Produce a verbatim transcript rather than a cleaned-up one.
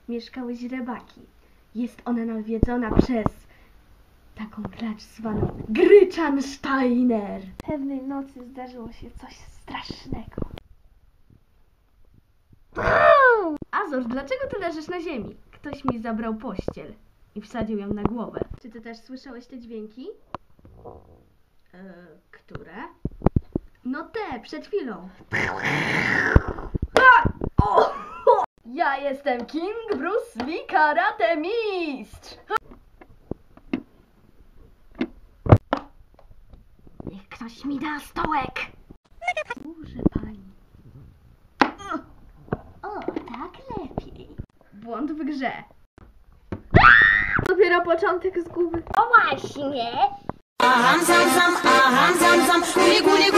mieszkały źrebaki. Jest ona nawiedzona przez taką klacz zwaną Gryczansteiner. Pewnej nocy zdarzyło się coś strasznego. Azor, dlaczego ty leżysz na ziemi? Ktoś mi zabrał pościel i wsadził ją na głowę. Czy ty też słyszałeś te dźwięki? Eee, które? No te, przed chwilą. A! O! Ja jestem King Bruce Lee Karate Mistrz! Niech ktoś mi da stołek! Boże pani. O, tak lepiej. Błąd w grze. Dopiero początek zguby. O właśnie! Aham, zam, zam, aham, zam, zam, guli, guli,